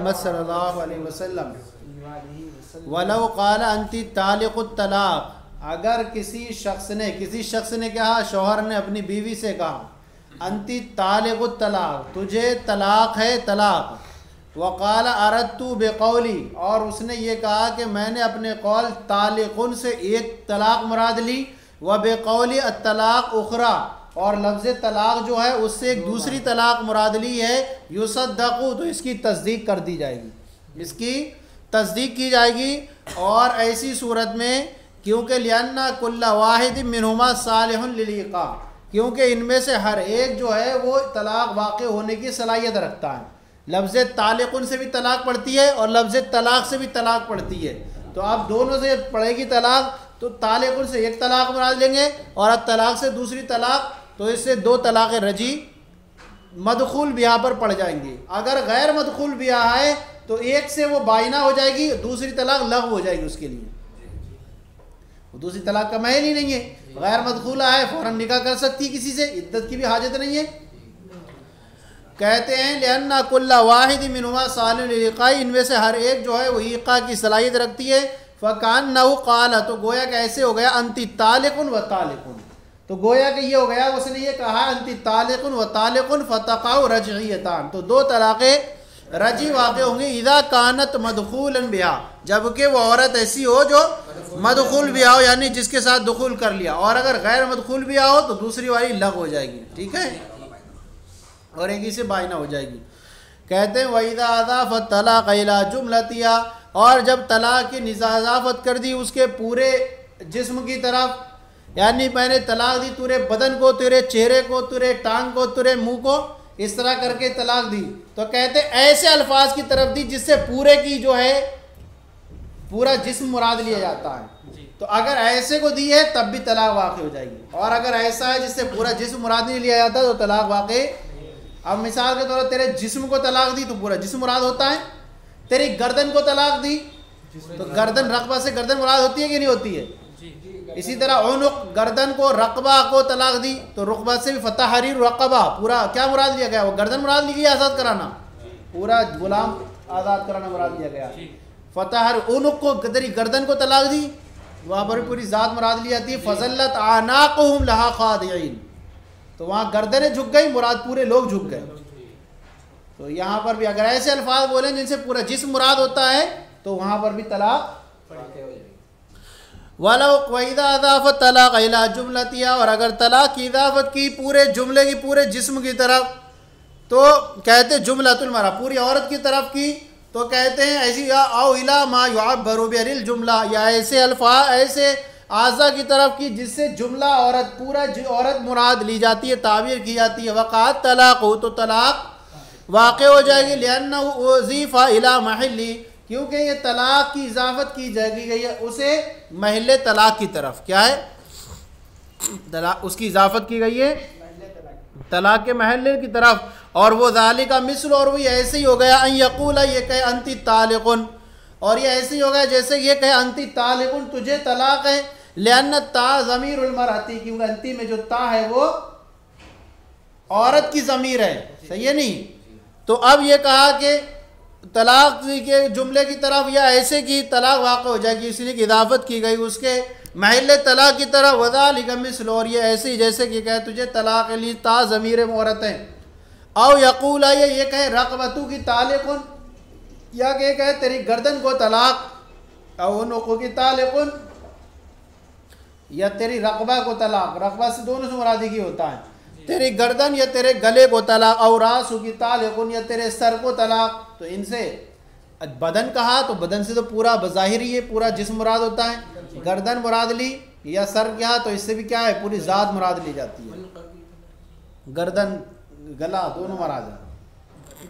मोहम्मद सल्लल्लाहु अलैहि वसल्लम वलौ क़ाल अंती तालिक़ुत तलाक़, अगर किसी शख्स ने कहा, शौहर ने अपनी बीवी से कहा अंती तालिक़ुत तलाक़, तुझे तलाक़ है तलाक़, वक़ाल अरदतु बिक़ौली, और उसने ये कहा कि मैंने अपने कौल तालिक़ुन से एक तलाक़ मुराद ली, व बिक़ौली अत्तलाक़ उख़रा, और लफ्ज़ तलाक़ जो है उससे एक दूसरी तलाक़ मुराद ली है, युसद्दक़ु, तो इसकी तस्दीक कर दी जाएगी, इसकी तस्दीक की जाएगी। और ऐसी सूरत में क्योंकि लिअन्ना कुल्ला वाहिद मिनहुमा सालिहुन लिल-इक़ा, क्योंकि इनमें से हर एक जो है वो तलाक़ वाक़ होने की सलाहियत रखता है। लफ्ज़ तालिक़ुन से भी तलाक़ पड़ती है और लफ्ज़ तलाक़ से भी तलाक़ पड़ती है, तो आप दोनों से पड़ेगी तलाक़, तो तालिक़ुन से एक तलाक़ मुराद लेंगे और तलाक़ से दूसरी तलाक़, तो इससे दो तलाक़ रजी मदखूल बिहा पर पड़ जाएंगी। अगर गैर मदखूल बिहा है तो एक से वो बाइना हो जाएगी, दूसरी तलाक़ लग़्व हो जाएगी उसके लिए, दूसरी तलाक़ का महल ही नहीं है, गैर मदखूला है, फ़ौरन निकाह कर सकती है किसी से, इद्दत की भी हाजत नहीं है। कहते हैं लिअन्ना कुल्ला वाहिद मिनहुमा सालिहुन लिल-इक़ा, इनमें से हर एक जो है वो इक़ा की सलाहियत रखती है। फ़कान्नहु क़ाल, तो गोया कि ऐसे हो गया अंती तालिक़ुन व तालिक़ुन, तो गोया कि ये हो गया, उसने ये कहा अंती तालिक़ुन व तालिक़ुन फ़तक़अउ रजइयतान, तो दो तलाक़े रजी वाक़ होंगे, इज़ा कानत मदखूलन बिहा, जबकि वो औरत ऐसी हो जो मदखूल बिहा हो, यानी जिसके साथ दुखूल कर लिया, और अगर गैर मदखूल बिहा हो तो दूसरी वाली लग़्व हो जाएगी, ठीक है, और एक ही से बाइना हो जाएगी। कहते हैं वइज़ा अज़ाफ़त तलाक़ इला जुमलतिहा, और जब तलाक़ की इज़ाफ़त कर दी उसके पूरे जिस्म की तरफ, यानी मैंने तलाक़ दी तेरे बदन को, तेरे चेहरे को, तेरे टांग को, तेरे मुंह को, इस तरह करके तलाक़ दी, तो कहते ऐसे अल्फाज की तरफ दी जिससे पूरे की जो है पूरा जिस्म मुराद लिया जाता है। तो अगर ऐसे को दी है तब भी तलाक़ वाक़ हो जाएगी, और अगर ऐसा है जिससे पूरा जिस्म मुराद नहीं लिया जाता तो तलाक़ वाक़। अब मिसाल के तौर पर तेरे जिस्म को तलाक़ दी तो पूरा जिस्म मुराद होता है, तेरी गर्दन को तलाक़ दी तो गर्दन रक़बा से गर्दन मुराद होती है कि नहीं होती है। इसी तरह उनुक़, गर्दन को, रक़बा को तलाक़ दी तो रुक़बा से भी फ़तहरीर रक़बा, पूरा क्या मुराद लिया गया, वो गर्दन मुराद ली गई, आज़ाद कराना, पूरा गुलाम आज़ाद कराना मुराद लिया गया। फ़तहर उनुक़ को, तेरी गर्दन को तलाक़ दी, वहाँ पर पूरी ज़ात मुराद ली जाती है। फ़ज़ल्लत आनाक़ुहुम लहा ख़ादिईन, तो वहाँ गर्दनें झुक गई, मुराद पूरे लोग झुक गए। तो यहाँ पर भी अगर ऐसे अल्फाज बोलें जिनसे पूरा जिस्म मुराद होता है तो वहाँ पर भी तलाक़। वलौ वइज़ा अज़ाफ़त तलाक़ इला जुमलतिहा, और अगर तलाक़ की इज़ाफ़त की पूरे जुमले की, पूरे जिस्म की तरफ, तो कहते जुमलतुल मरा, पूरी औरत की तरफ की, तो कहते हैं ऐसी औ इला मा युअब्बरु बिहिल जुमला, या ऐसे अल्फाज, ऐसे आज़ा की तरफ की जिससे जुमला औरत, पूरा औरत मुराद ली जाती है, ताबीर की जाती है। वक़ात तलाक़ हो, तो तलाक़ वाक़ हो जाएगी, लिअन्नहु उज़ीफ़ा इला महल्ली, क्योंकि ये तलाक़ की इजाफ़त की जाएगी गई है उसे महल तलाक़ की तरफ, क्या है तलाक़, उसकी इजाफ़त की गई है तलाक़ के महल की तरफ। और वो ज़ालिका मिस्ल, और वही ऐसे ही हो गया अन यक़ूला, ये कहे अंती तालिक़ुन, और ये ऐसे ही हो गया जैसे ये कहे अंती तालिक़ुन, तुझे तलाक़ है, लिअन्न ता ज़मीरुल मरअती, क्योंकि अंती में जो ता है वो औरत की ज़मीर है, सही है नहीं। तो अब ये कहा कि तलाक़ के जुमले की तरफ या ऐसे की तलाक़ वाक़ हो जाएगी, इसलिए कि इज़ाफ़त की गई उसके महल तलाक़ की तरफ। वज़ालिका मिस्ल, और ये ऐसे ही जैसे कि कहे तुझे तलाक़ ली, ता ज़मीर औरतें। औ यक़ूला, ये कहे रक़बतु की तालिक़ुन, या कि कहे तेरी गर्दन को तलाक़, औ उनुक़ु की तालिक़ुन, या तेरी रक़बा को तलाक़, रक़बा से दोनों से मुराद ही होता है, तेरी गर्दन या तेरे गले को तलाक़, और रासु की तालिक़ुन, या तेरे सर को तलाक़। तो इनसे बदन कहा तो बदन से तो पूरा बज़ाहिर ही है, पूरा जिस्म मुराद होता है, गर्दन मुराद ली या सर क्या, तो इससे भी क्या है पूरी ज़ात मुराद ली जाती है, गर्दन गला दोनों मुराद है,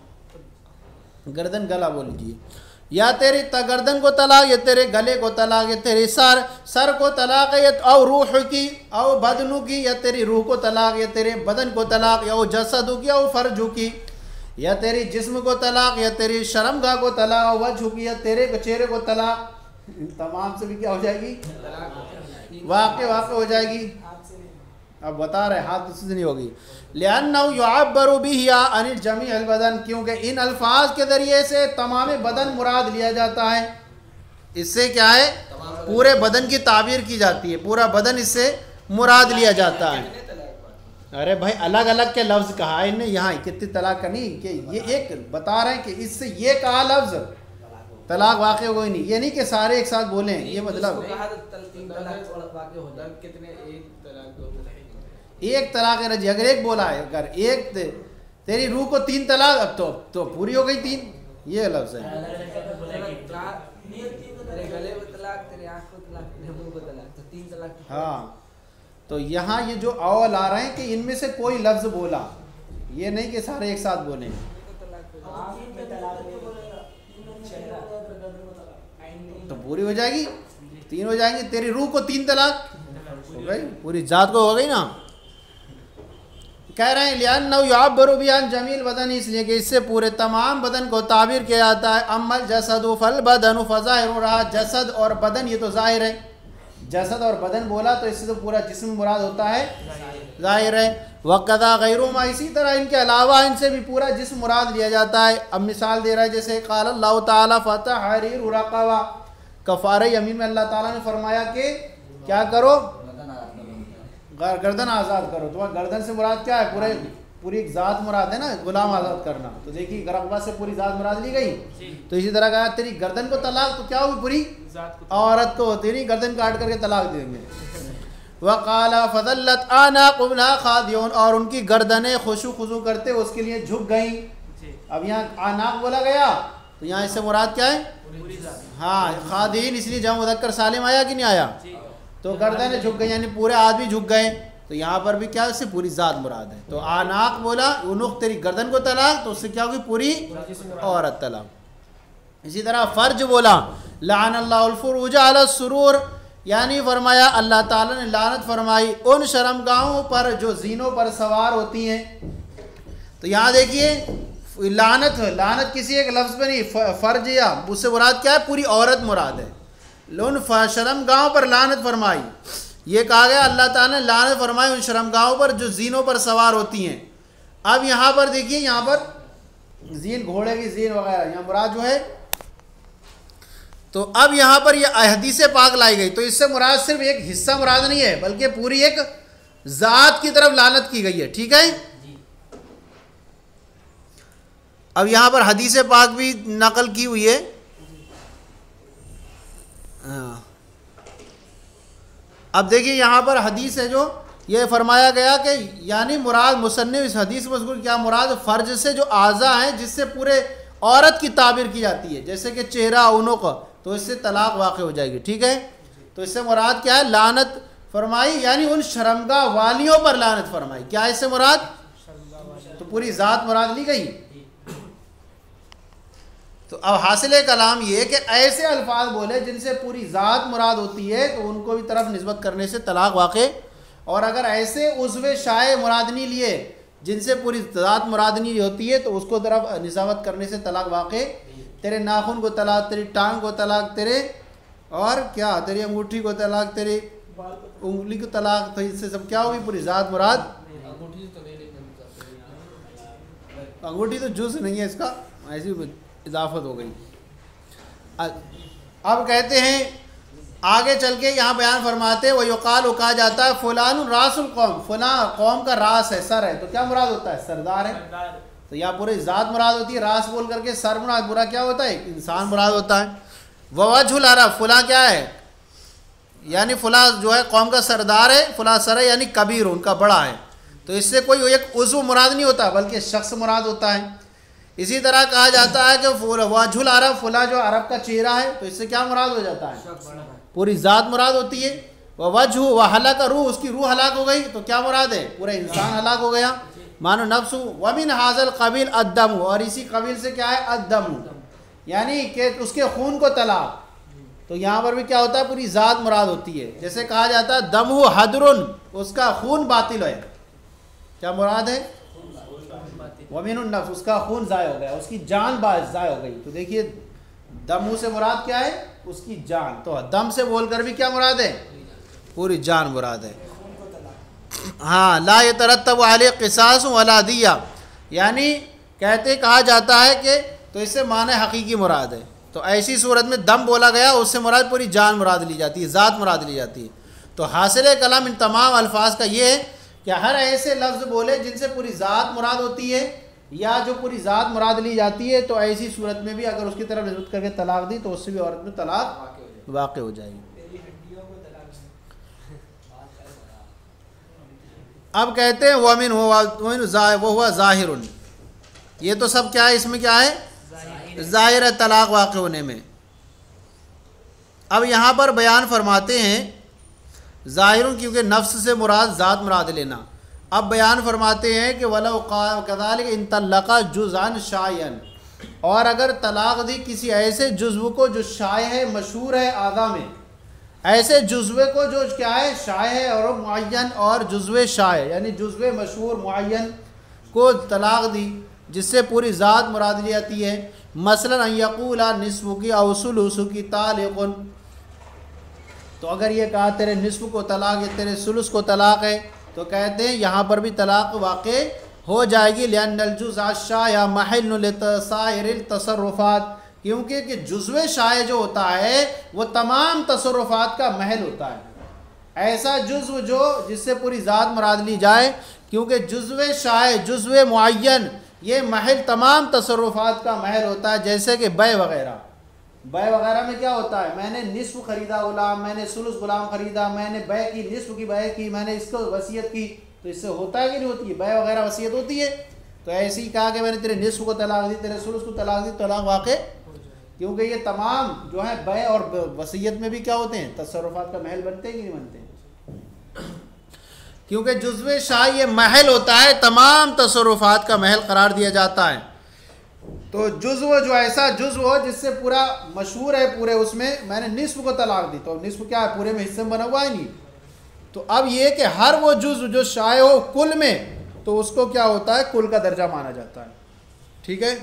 गर्दन गला बोल लीजिए। या तेरी गर्दन को तलाक़, या तेरे गले को तलाक़, या तेरे सर को तलाक़, या और रूह की, और बदनू की, या तेरी रूह को तलाक़, या तेरे बदन को तलाक़, या जसदू की, और फर्जू की, या तेरी जिस्म को तलाक़, या तेरी शर्मगाह को तलाक़, वजह की, या तेरे चेहरे को तलाक़, तमाम से भी क्या हो जाएगी वाक़ हो जाएगी। अब बता रहे हाथ उससे नहीं होगी। लिअन्नहु युअब्बरु बिही अनिल जमीअल बदन, क्योंकि इन अल्फाज के ज़रिए से तमाम बदन मुराद लिया जाता है। इससे क्या है, पूरे बदन की ताबीर की जाती है, पूरा बदन इससे मुराद लिया जाता है। अरे भाई अलग अलग के लफ्ज़ कहा है इनने, यहाँ कितनी तलाक का नहीं कि ये एक बता रहे हैं कि इससे ये कहा लफ्ज़ तलाक वाक़ हो गई नहीं, ये नहीं कि सारे एक साथ बोलें, ये मतलब एक तलाक रजी, अगर एक बोला है, अगर एक तेरी रूह को 3 तलाक, अब तो पूरी हो गई 3, ये लफ्ज़ है। हाँ, तो यहाँ ये जो अवल आ रहे हैं कि इनमें से कोई लफ्ज़ बोला, ये नहीं कि सारे एक साथ बोले। तो पूरी हो जाएगी, 3 हो जाएंगी, तेरी रूह को 3 तलाक हो गई, पूरी जात को हो गई ना। कह रहे हैं लिअन्नहु युअब्बरु बिही अन जमील बदन, इसलिए कि इससे पूरे तमाम बदन को ताबीर किया जाता है। अम्मल जसदु फल बदनु फज़ाहिरु, रहा जसद और बदन ये तो ज़ाहिर है, जसद और बदन बोला तो इससे तो पूरा जिस्म मुराद होता है, ज़ाहिर है। वक़ज़ा गैरुहुमा, इसी तरह इनके अलावा इनसे भी पूरा जिस्म मुराद लिया जाता है। अब मिसाल दे रहा है, जैसे क़ाल अल्लाहु तआला फ़तहरीरु रक़बा, कफ़ारे यमीन में अल्लाह ताला ने फरमाया कि क्या करो, गर्दन आज़ाद करो। तो वह गर्दन से मुराद क्या है, पूरी एक ज़ात मुराद है ना, गुलाम आज़ाद करना। तो देखिए रक़बा से पूरी ज़ात मुराद ली गई। तो इसी तरह कहा तेरी गर्दन को तलाक, तो क्या हुई, पूरी औरत को तेरी गर्दन काट करके तलाक देंगे। वक़ाला फ़ज़ल्लत आनाक़ुहा ख़ादिऊन, और उनकी गर्दनें खुशू खुशू करते उसके लिए झुक गई। अब यहाँ आनाक़ बोला गया तो यहाँ इससे मुराद क्या है, हाँ ख़ादीन, इसलिए जब मुज़क्कर सालिम आया कि नहीं आया, तो गर्दनें झुक गई यानी पूरे आदमी झुक गए। तो यहाँ पर भी क्या, उससे पूरी ज़ात मुराद है। तो आनाक बोला, उनुक तेरी गर्दन को तलाक, तो उससे क्या होगी, पूरी औरत तलाक। इसी तरह फ़र्ज बोला, लानल्लाहुल फ़ुरूज अला सुरूर, यानी फरमाया अल्लाह ताला ने लानत फरमाई उन शर्मगाहों पर जो जीनों पर सवार होती हैं। तो यहाँ देखिए लानत किसी एक लफ्ज़ पर नहीं, फ़र्ज या उससे मुराद क्या है, पूरी औरत मुराद है। उन शर्मगाहों पर लानत फरमाई, ये कहा गया अल्लाह ताला ने लानत फरमाई उन शर्मगाहों पर जो जीनों पर सवार होती हैं। अब यहाँ पर देखिए, यहाँ पर जीन घोड़े की जीन वगैरह यहाँ मुराद जो है, तो अब यहाँ पर ये हदीस पाक लाई गई, तो इससे मुराद सिर्फ एक हिस्सा मुराद नहीं है, बल्कि पूरी एक ज़ात की तरफ लानत की गई है। ठीक है, अब यहाँ पर हदीस पाक भी नकल की हुई है। अब देखिए यहाँ पर हदीस है जो ये फरमाया गया कि यानी मुराद मुसन्निफ इस हदीस में क्या मुराद, फ़र्ज से जो आज़ा है जिससे पूरे औरत की ताबीर की जाती है, जैसे कि चेहरा, उनुक, तो इससे तलाक वाक़ हो जाएगी। ठीक है, तो इससे मुराद क्या है, लानत फरमाई, यानी उन शर्मगाह वालियों पर लानत फरमाई। क्या इससे मुराद, तो पूरी ज़ात मुराद ली गई। तो अब हासिल कलाम ये कि ऐसे अल्फाज बोले जिनसे पूरी ज़ात मुराद होती है, तो उनको भी तरफ निस्बत करने से तलाक वाक़े, और अगर ऐसे उज़्व शाए मुराद नहीं लिए जिनसे पूरी ज़ात मुराद नहीं होती है, तो उसको तरफ निस्बत करने से तलाक वाक़े। तेरे नाखून को तलाक, तेरी टांग को तलाक, तेरे और क्या, तेरी अंगूठी को तलाक, तेरी उंगली को तलाक, तो इससे सब क्या होगी, पूरी ज़ात मुराद। अंगूठी तो जुज़ नहीं है इसका, ऐसी इजाफत हो गई। अब कहते हैं आगे चल के यहाँ बयान फरमाते, वो युकाल कहा जाता है फ़ुलान रासुल कौम, फला कौम का रास है, सर है। तो क्या मुराद होता है, सरदार है। तो यहाँ पूरी ज़ात मुराद होती है, रास बोल करके सर मुराद, बुरा क्या होता है, इंसान मुराद होता है। ववजुल अरब, फुला क्या है, यानी फुला जो है कौम का सरदार है, फुला सर है यानी कबीर, उनका बड़ा है। तो इससे कोई एक उज़्व मुराद नहीं होता, बल्कि शख्स मुराद होता है। इसी तरह कहा जाता है कि वजुल अरब, फुला जो अरब का चेहरा है, तो इससे क्या मुराद हो जाता है, पूरी ज़ात मुराद होती है। वह वजह व हलाक रूह, उसकी रूह हलाक हो गई, तो क्या मुराद है, पूरा इंसान हलाक हो गया। मानो नफ्सु वमिन हाजल कबील अद्दम, और इसी कबील से क्या है, अद्दम, यानी कि उसके खून को तलाक। तो यहाँ पर भी क्या होता है, पूरी ज़ात मुराद होती है। जैसे कहा जाता है दमहु हदरुन, उसका खून बातिल है, क्या मुराद है, वमिनुन नफ्स, उसका खून ज़ाय हो गया, उसकी जान ज़ाय हो गई। तो देखिए दमहु से मुराद क्या है, उसकी जान। तो दम से बोलकर भी क्या मुराद है, पूरी जान मुराद है। हाँ, ला यतरत्तबु अलैहि क़िसास वला दिया, यानी कहते कहा जाता है कि तो इससे माने हकीकी मुराद है। तो ऐसी सूरत में दम बोला गया, उससे मुराद पूरी जान मुराद ली जाती है, ज़ात मुराद ली जाती है। तो हासिल कलाम इन तमाम अल्फाज का ये है कि हर ऐसे लफ्ज़ बोले जिनसे पूरी ज़ात मुराद होती है या जो पूरी ज़ात मुराद ली जाती है, तो ऐसी सूरत में भी अगर उसकी तरफ निस्बत करके तलाक दी तो उससे भी औरत में तलाक वाक़ हो जाएगी। अब कहते हैं वमिन वो हुआ ज़ाहिरुन, ये तो सब क्या है, इसमें क्या है, ज़ाहिर है तलाक वाक़ होने में। अब यहाँ पर बयान फरमाते हैं ज़ाहिरुन, क्योंकि नफ्स से मुराद ज़ात मुराद लेना। अब बयान फरमाते हैं कि वला कज़ालिक इन तल्लक़ा जुज़अन शायन, और अगर तलाक दी किसी ऐसे जुज़्व को जो शाय है, मशहूर है आदा में, ऐसे जुज़्वे को जो क्या है, शाय है और मुअय्यन, और जुज़्वे शाय यानी जुज़्वे मशहूर मुअय्यन को तलाक दी जिससे पूरी ज़ात मुराद ली जाती है। मसलन अन यक़ूला निस्फ़ु की औ सुलुसु की तालिक़ुन, तो अगर ये कहा तेरे निस्फ़ को तलाक या तेरे सुलुस को तलाक है, तो कहते हैं यहाँ पर भी तलाक वाक़े हो जाएगी। लिअन्नल जुज़अ शाय महल्लुन लिसाइरिल तसर्रुफ़ात, क्योंकि कि जुज़्वे शाय जो होता है वो तमाम तसर्रुफ़ात का महल होता है। ऐसा जुज़्व जो जिससे पूरी ज़ात मुराद ली जाए, क्योंकि जुज़्वे शाय जुज़्वे मुअय्यन ये महल तमाम तसर्रुफ़ात का महल होता है। जैसे कि बै वग़ैरह, बै वग़ैरह में क्या होता है, मैंने निस्फ़ ख़रीदा ग़ुलाम, मैंने सुलुस ग़ुलाम ख़रीदा, मैंने बै की निस्फ़ की बै की, मैंने इसको वसीयत की, तो इससे होता है कि नहीं होती है, बै वग़ैरह वसीयत होती है। तो ऐसे ही कहा कि मैंने तेरे निस्फ़ को तलाक दी, तेरे सुलुस को तलाक दी, तलाक वाक़े, क्योंकि ये तमाम जो है बै और वसीयत में भी क्या होते हैं, तसर्रुफ़ात का महल बनते हैं कि नहीं बनते हैं। क्योंकि जुज़्वे शाय ये महल होता है, तमाम तसर्रुफ़ात का महल करार दिया जाता है। तो जुज़्व जो ऐसा जुज़्व हो जिससे पूरा मशहूर है पूरे उसमें, मैंने निस्फ़ को तलाक दी, तो निस्फ़ क्या है, पूरे में हिस्से में बना हुआ है नहीं। तो अब ये कि हर वो जुज़्व जो शाय हो कुल में, तो उसको क्या होता है, कुल का दर्जा माना जाता है। ठीक है।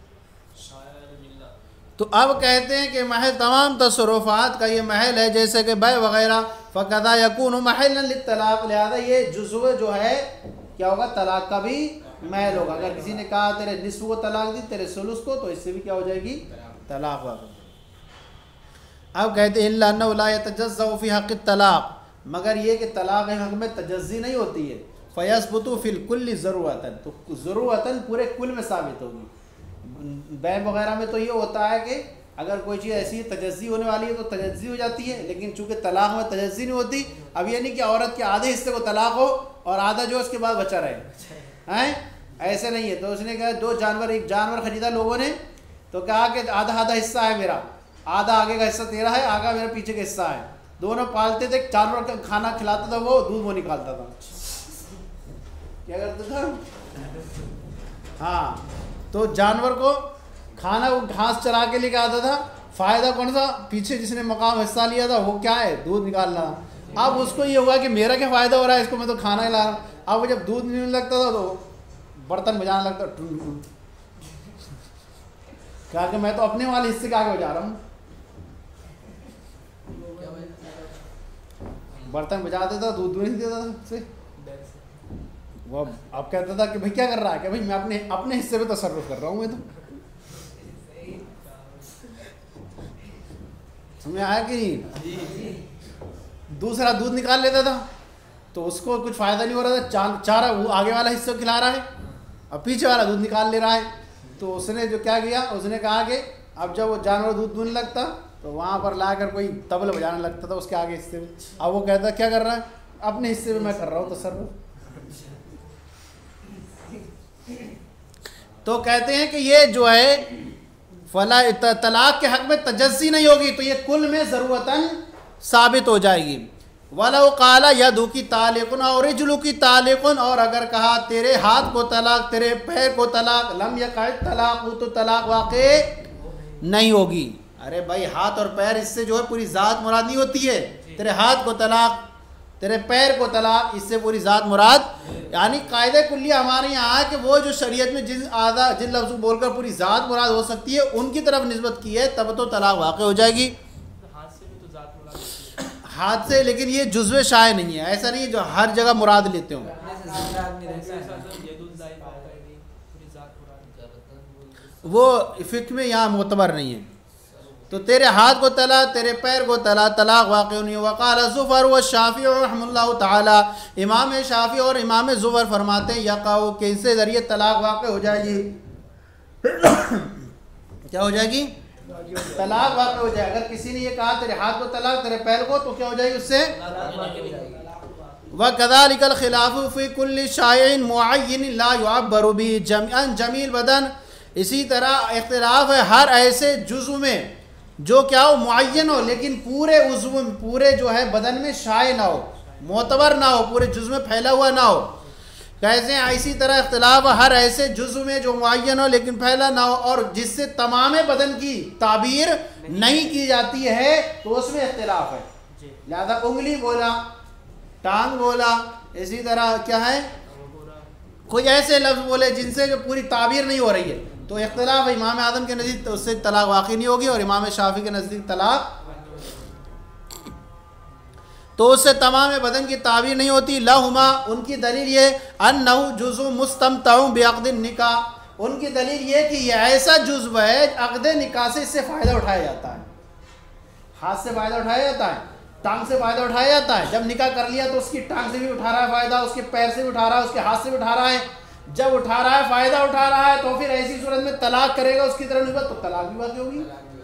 तो अब कहते हैं कि महल तमाम तसर्रुफ़ात का ये महल है, जैसे कि बै वग़ैरह, फ़क़दा यकूनु महल्लन लित्तलाक़, लिहाजा ये जुज़्व जो है क्या होगा, तलाक का भी महल होगा। अगर किसी ने कहा तेरे निस्फ़ को तलाक दी, तेरे सुलुस को, तो इससे भी क्या हो जाएगी, तलाक वाक़। अब कहते हैं इल्ला अन्नहु ला यतजज़्ज़उ फ़ी हक़्क़ि तलाक़, मगर ये कि तलाक के हक़ में तजज़्ज़ी नहीं होती है। फ़यस्बुतु फ़िल कुल्लि ज़रूरतन, तो ज़रूरतन पूरे कुल में साबित होगी। बै वग़ैरह में तो ये होता है कि अगर कोई चीज़ ऐसी तजज़्ज़ी होने वाली है तो तजज़्ज़ी हो जाती है, लेकिन चूँकि तलाक में तजज़्ज़ी नहीं होती। अब ये नहीं कि औरत के आधे हिस्से को तलाक हो और आधा जो उसके बाद बचा रहे, हैं, ऐसे नहीं है। तो उसने कहा दो जानवर, एक जानवर ख़रीदा लोगों ने, तो कहा कि आधा आधा हिस्सा है मेरा, आधा आगे का हिस्सा तेरा है, आगे मेरा पीछे का हिस्सा है। दोनों पालते थे, जानवर का खाना खिलाता था, वो दूध वो निकालता था, क्या करता था, हाँ। तो जानवर को खाना वो घास चरा के लेके आता था, फ़ायदा कौन सा, पीछे जिसने मकाम हिस्सा लिया था वो क्या है, दूध निकालना। अब उसको ये हुआ कि मेरा क्या फ़ायदा हो रहा है, इसको मैं तो खाना ही ला रहा हूँ। अब वो जब दूध नहीं लगता था तो बर्तन बजाने लगता, क्या कि मैं तो अपने वाले हिस्से के आगे बजा रहा हूँ। बर्तन बजा देता, दूध नहीं देता था से। वो अब कहता था कि भाई क्या कर रहा है, कि भाई मैं अपने हिस्से पे तसर्रुफ कर रहा हूँ, मैं तो। समझ आया कि नहीं। दूसरा दूध निकाल लेता था तो उसको कुछ फ़ायदा नहीं हो रहा था, चारा वो आगे वाला हिस्सा खिला रहा है और पीछे वाला दूध निकाल ले रहा है। तो उसने जो क्या किया, उसने कहा कि अब जब वो जानवर दूध दूहने लगता तो वहाँ पर लाकर कोई तबला बजाने लगता था उसके आगे हिस्से में। अब वो कहता क्या कर रहा है, अपने हिस्से में मैं कर रहा हूँ तसर्रुफ। तो कहते हैं कि ये जो है फला तलाक के हक़ में तजस्सी नहीं होगी, तो ये कुल में ज़रूरतन साबित हो जाएगी। वलौ क़ाला यदु की तालिक़ुन और रिजलु की तालिक़ुन, और अगर कहा तेरे हाथ को तलाक, तेरे पैर को तलाक, लम यक़अ तलाक़, तो तलाक वाक़े नहीं होगी। अरे भाई हाथ और पैर, इससे जो है पूरी ज़ात मुराद नहीं होती है। तेरे हाथ को तलाक, तेरे पैर को तलाक, इससे पूरी ज़ात मुराद, यानी कायदे कुल्ली हमारे यहाँ है कि वो जो शरीयत में जिन लफ्ज़ बोलकर पूरी ज़ात मुराद हो सकती है उनकी तरफ निस्बत की है, तब तो तलाक वाक़ हो जाएगी। हाथ से, लेकिन ये जुज़्व शाय नहीं है, ऐसा नहीं है जो हर जगह मुराद लेते हो। वो फ़िक़्ह में यहाँ मोतबर नहीं है। तो तेरे हाथ को तला, तेरे पैर को तला, तलाक वाक़ई नहीं। वक़ाल ज़ुफ़र व शाफ़ी रहमतुल्लाह ताला, इमाम शाफ़ी और इमाम ज़ुफ़र फरमाते हैं यक़अ के इससे ज़रिए तलाक वाक़ई हो जाएगी। क्या हो जाएगी? तलाक वाक़ई हो जाए। अगर किसी ने ये कहा तेरे हाथ को तलाक, तेरे पैर को, तो क्या हो जाएगी उससे? व कज़ालिकल ख़िलाफ़ु फ़ी कुल्लि शाइइन मुअय्यन ला युअब्बरु बिही जमीअन जमील बदन। इसी तरह इख्तिलाफ है हर ऐसे जुज़्व में जो क्या हो, मुअय्यन हो, लेकिन पूरे उज़्व में, पूरे जो है बदन में शाय ना हो, मोतबर ना हो, पूरे जुज़्व में फैला हुआ ना हो। कैसे? इसी तरह इख्तिलाफ हर ऐसे जुज़्व में जो मुअय्यन हो लेकिन फैला ना हो और जिससे तमाम बदन की ताबीर नहीं की जाती है, तो उसमें इख्तिलाफ है। लिहाजा उंगली बोला, टांग बोला, इसी तरह क्या है, कोई ऐसे लफ्ज़ बोले जिनसे जो पूरी ताबीर नहीं हो रही है, तो इख्तिलाफ इमाम आदम के नज़दीक तो उससे तलाक वाक़ई नहीं होगी, और इमाम शाफ़ी के नज़दीक तलाक तो उससे तमाम बदन की ताबीर नहीं होती। लहुमा, उनकी दलील ये अन्नहु जुज़्व मुस्तमतउ बिअक़दिन निकाह, उनकी दलील ये कि यह ऐसा जुज़्व है अक़द निकाह से इससे फ़ायदा उठाया जाता है। हाथ से फ़ायदा उठाया जाता है, टांग से फ़ायदा उठाया जाता है। जब निकाह कर लिया तो उसकी टांग से भी उठा रहा है फ़ायदा, उसके पैर से भी उठा रहा है, उसके हाथ से भी उठा रहा है। जब उठा रहा है, फ़ायदा उठा रहा है, तो फिर ऐसी सूरत में तलाक करेगा उसकी तरफ नहीं, तो तलाक भी वाक़ई होगी।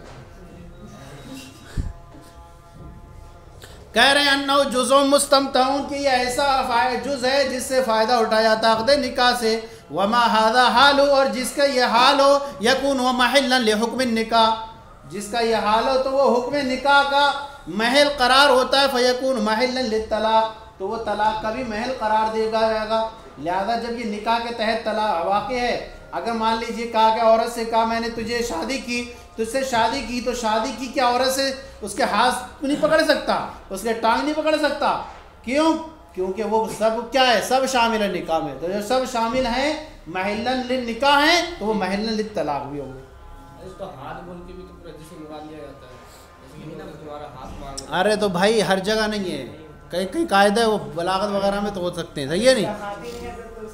कह रहे हैं अन्नहु जुज़्व मुस्तमतउन कि ये ऐसा जुज़ है जिससे फ़ायदा उठाया जाता है अक़द निकाह से। वमा हाज़ा हाल हो, और जिसका ये हाल हो, यकून व महल्लन लिहुक्मिन निकाह, जिसका ये हाल हो तो वो हुक्म निकाह का महल करार होता है। फ़यकून महल्लन लित्तलाक़, तो वो तलाक का भी महल करार देगा जाएगा। लिहाजा जब ये निकाह के तहत तलाक वाक़ई है, अगर मान लीजिए कहा कि औरत से कहा मैंने तुझे शादी की, तुझसे शादी की, तो शादी की क्या औरत से उसके हाथ नहीं पकड़ सकता, उसके टांग नहीं पकड़ सकता। क्यों? क्योंकि वो सब क्या है, सब शामिल है निकाह में। तो जो सब शामिल हैं महल्लन लिन निकाह हैं, तो वो महल्लन लिन तलाक भी होंगे। तो हाथ बोल के भी तो पूरा जिस्म उड़ा लिया जाता है, जैसे कि ना तुम्हारा हाथ मांग। अरे तो भाई हर जगह नहीं है, कई कई कायदे वो बलागत वगैरह में तो हो सकते हैं, सही है नहीं?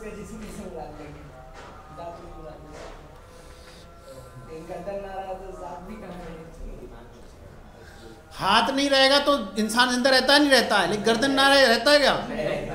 हाथ नहीं रहेगा तो इंसान जिंदा रहता नहीं रहता है, लेकिन गर्दन ना रहता है क्या?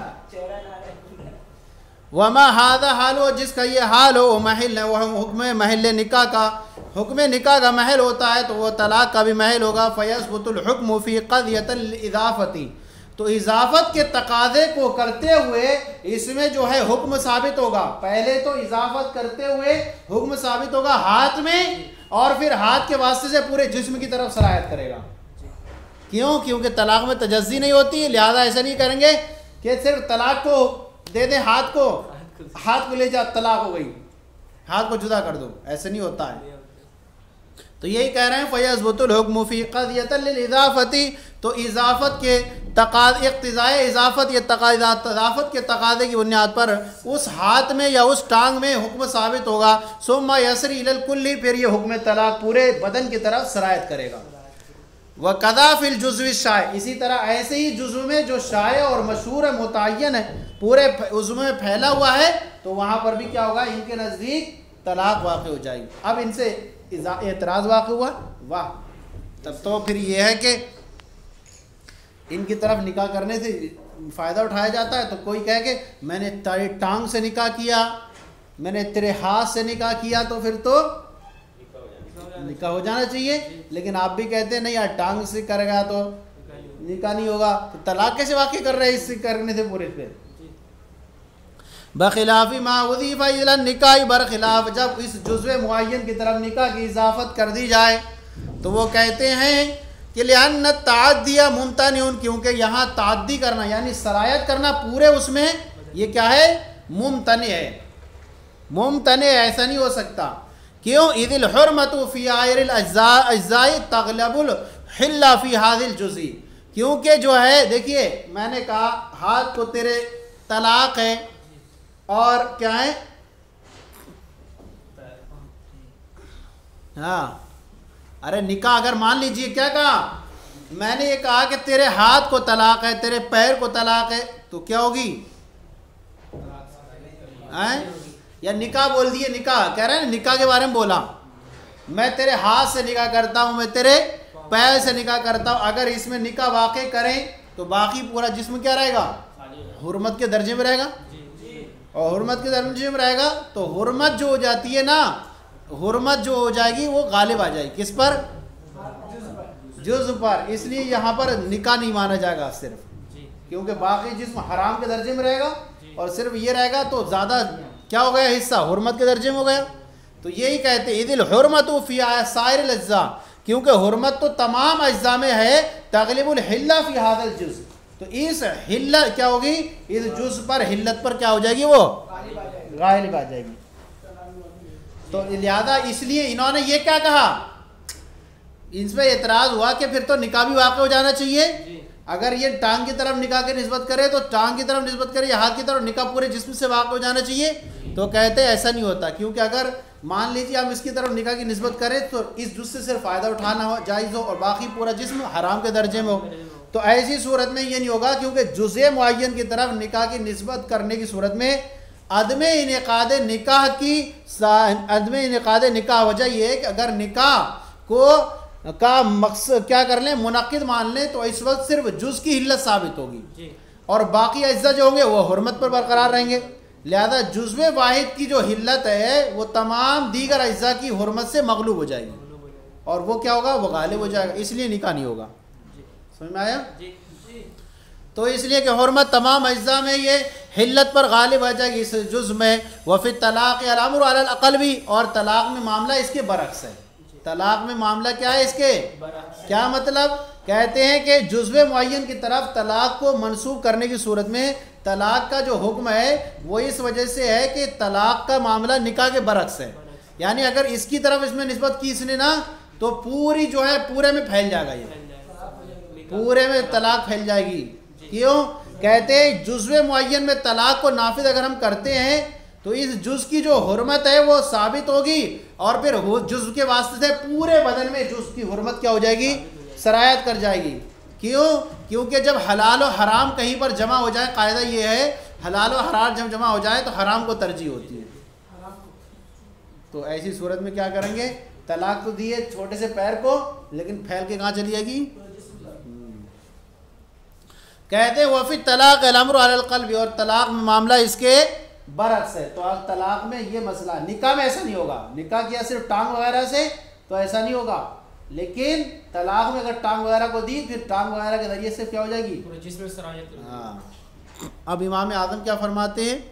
वमा हादा हाल हो, जिसका ये हाल हो, महल है, वह हुक्म महल निकाह का, हुक्म निकाह का महल होता है, तो वह तलाक का भी महल होगा। फयस्बुतुल हुक्म फी क़ज़ियतिल इज़ाफ़ती, तो इजाफत के तकाजे को करते हुए इसमें जो है हुक्म साबित होगा। पहले तो इजाफत करते हुए हुक्म साबित होगा हाथ में, और फिर हाथ के वास्ते से पूरे जिस्म की तरफ सरायत करेगा। क्यों? क्योंकि तलाक में तजज़्ज़ी नहीं होती है, लिहाजा ऐसा नहीं करेंगे कि सिर्फ तलाक को दे दें, हाथ को ले जा, तलाक हो गई, हाथ को जुदा कर दो, ऐसे नहीं होता है। तो यही कह रहे हैं फ़यस्बुतुल हुक्मु फ़ी क़ज़ियतिल इज़ाफ़ती, तो इजाफत के इक़्तिज़ाए इजाफत, ये इजाफत के तकाज़े की बुनियाद पर उस हाथ में या उस टांग में हुक्म साबित होगा। सुम्मा यसरी इलल कुल्ली, फिर ये हुक्म तलाक पूरे बदन की तरफ सरायत करेगा। व कदा फिल जुज़्व शाय, इसी तरह ऐसे ही जुज़्व में जो शाय और मशहूर है, मुतय्यन है, पूरे उज़्व में फैला हुआ है, तो वहाँ पर भी क्या होगा, इनके नज़दीक तलाक वाक़ई हो जाएगी। अब इनसे एतराज़ वाक़ई हुआ, वाह, तब तो फिर ये है कि इनकी तरफ निकाह करने से फ़ायदा उठाया जाता है। तो कोई कहे कि मैंने तेरी टांग से निकाह किया, मैंने तेरे हाथ से निकाह किया, तो फिर तो निकाह हो जाना चाहिए। लेकिन आप भी कहते हैं नहीं यार, टांग से करेगा तो निकाह नहीं होगा, तो तलाक कैसे वाक़ई कर रहे हैं इससे करने से पूरे पे? बखिलाफ़ी मा उज़ीफ़ा इलन निकाह, बरखिलाफ़ जब इस जुज़्व मुअय्यन की तरफ निकाह की इजाफ़त कर दी जाए, तो वो कहते हैं कि लिअन्न ताअद्दिया मुमतनिउन, क्योंकि यहाँ ताअद्दी करना यानी सरायत करना पूरे उसमें ये क्या है, मुमतनि है। मुमतनि ऐसा नहीं हो सकता। क्यों? इदिल हुर्मतु फ़ी आयरिल अज्ज़ाई तग़लबुल हिल्ला फ़ी हाज़िल जुज़ई, क्योंकि जो है देखिए मैंने कहा हाथ को तेरे तलाक है, और क्या है, हाँ, अरे निकाह अगर मान लीजिए क्या कहा मैंने ये कहा कि तेरे हाथ को तलाक है, तेरे पैर को तलाक है, तो क्या होगी? या निकाह बोल दिए, निकाह कह रहे हैं, निकाह के बारे में बोला, मैं तेरे हाथ से निकाह करता हूँ, मैं तेरे पैर से निकाह करता हूँ। अगर इसमें निकाह वाक़ई करें तो बाकी पूरा जिस्म क्या रहेगा? हुर्मत के दर्जे में रहेगा। और हुर्मत के दर्जे में रहेगा तो हुर्मत जो हो जाती है ना, हुर्मत जो हो जाएगी वो गालिब आ जाएगी किस पर? जुज़ पर। इसलिए यहाँ पर निकाह नहीं माना जाएगा सिर्फ, क्योंकि बाकी जिस्म हराम के दर्जे में रहेगा और सिर्फ ये रहेगा तो ज़्यादा क्या हो गया? हिस्सा हुर्मत के दर्जे में हो गया। तो यही कहते इदिल हुर्मत फी साइरिल अज्जा, क्योंकि हुर्मत तो तमाम अज्जा में है, तगलिबुल हिल्ला फी हादल जुज़, तो इस हिल्ला क्या होगी? इस जुज़ पर, हिल्लत पर क्या हो जाएगी? वो गालिब आ जाएगी। तो लिहाजा इसलिए इन्होंने ये क्या कहा, इसमें एतराज़ हुआ कि फिर तो निकाह भी वाक़ई हो जाना चाहिए। अगर ये टांग की तरफ निकाह की निस्बत करे तो टांग की तरफ निस्बत करे, या हाथ की तरफ, निकाह पूरे जिस्म से वाक़ई हो जाना चाहिए। तो कहते हैं ऐसा नहीं होता, क्योंकि अगर मान लीजिए हम इसकी तरफ निकाह की निस्बत करें तो इस जुज़ से सिर्फ फ़ायदा उठाना हो जायज़ हो और बाकी पूरा जिस्म हराम के दर्जे में हो, तो ऐसी सूरत में ये नहीं होगा, क्योंकि जुज़े मुअय्यन की तरफ निकाह की निस्बत करने की सूरत में अदमे इनेकाद निकाह की, अदमे इनेकाद निकाह वजह ये है कि अगर निकाह को का मकसद क्या कर लें, मुनक़िद मान लें, तो इस वक्त सिर्फ जुज़ की हिल्लत साबित होगी और बाकी अज्जा जो होंगे वो हुर्मत पर बरकरार रहेंगे। लिहाजा जुज़्व वाहिद की जो हिल्लत है वो तमाम दीगर अज्जा की हुर्मत से मगलूब हो जाएगी और वो क्या होगा? वो गालिब हो जाएगा, इसलिए निकाह नहीं होगा। समझ में आया? तो इसलिए कि हुर्मत तमाम अज्जा में ये हिल्लत पर गालिब आ जाएगी इस जुज़ में। वफ़ी तलाक़ अल-अम्रु अलल अक़ल भी, और तलाक़ में मामला इसके बरक्स है। तलाक़ में मामला क्या है इसके? क्या मतलब? कहते हैं कि जुज़्व मुअय्यन की तरफ तलाक़ को मंसूब करने की सूरत में तलाक़ का जो हुक्म है वो इस वजह से है कि तलाक़ का मामला निकाह के बरक्स है। यानी अगर इसकी तरफ इसमें निस्बत की इसने ना, तो पूरी जो है पूरे में फैल जाएगा, ये पूरे में तलाक़ फैल जाएगी। क्यों? कहते हैं जुज़्व मुअय्यन में तलाक़ को नाफिज़ अगर हम करते हैं तो इस जुज़ की जो हुर्मत है वो साबित होगी और फिर जुज़ के वास्ते से पूरे बदन में जुज़ की हुर्मत क्या हो जाएगी? सरायत कर जाएगी। क्यों? क्योंकि जब हलाल और हराम कहीं पर जमा हो जाए, कायदा ये है हलाल और हराम जब जमा हो जाए तो हराम को तरजीह होती है। तो ऐसी सूरत में क्या करेंगे? तलाक तो दिए छोटे से पैर को, लेकिन फैल के कहाँ चली जाएगी? कहते हैं वफ़ी तलाक़ अल-अम्रु अलल क़ल्ब, और तलाक में मामला इसके बरक्स है। तो अब तलाक में ये मसला, निकाह में ऐसा नहीं होगा। निकाह किया सिर्फ टांग वगैरह से तो ऐसा नहीं होगा, लेकिन तलाक में अगर टांग वगैरह को दी फिर टांग वगैरह के जरिए से क्या हो जाएगी? जिसमें सरायत। हाँ। अब इमाम आज़म क्या फरमाते हैं?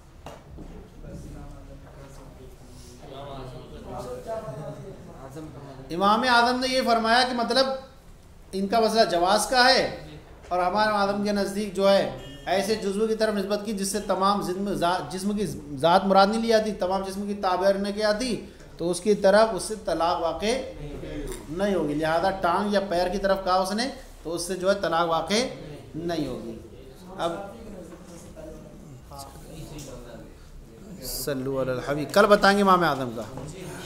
इमाम आज़म ने ये फरमाया कि मतलब इनका मसला जवाज़ का है और हमारे आज़म के नज़दीक जो है ऐसे जुज़्व की तरफ निस्बत की जिससे तमाम जिस्म की ज़ात मुराद नहीं ली जाती, तमाम जिस्म की ताबीर नहीं की जाती, तो उसकी तरफ उससे तलाक वाक़ई नहीं होगी। लिहाजा टांग या पैर की तरफ कहा उसने तो उससे जो है तलाक वाक़ई नहीं होगी। अब सल्लु अलल हबीब कल बताएंगे इमाम आज़म का।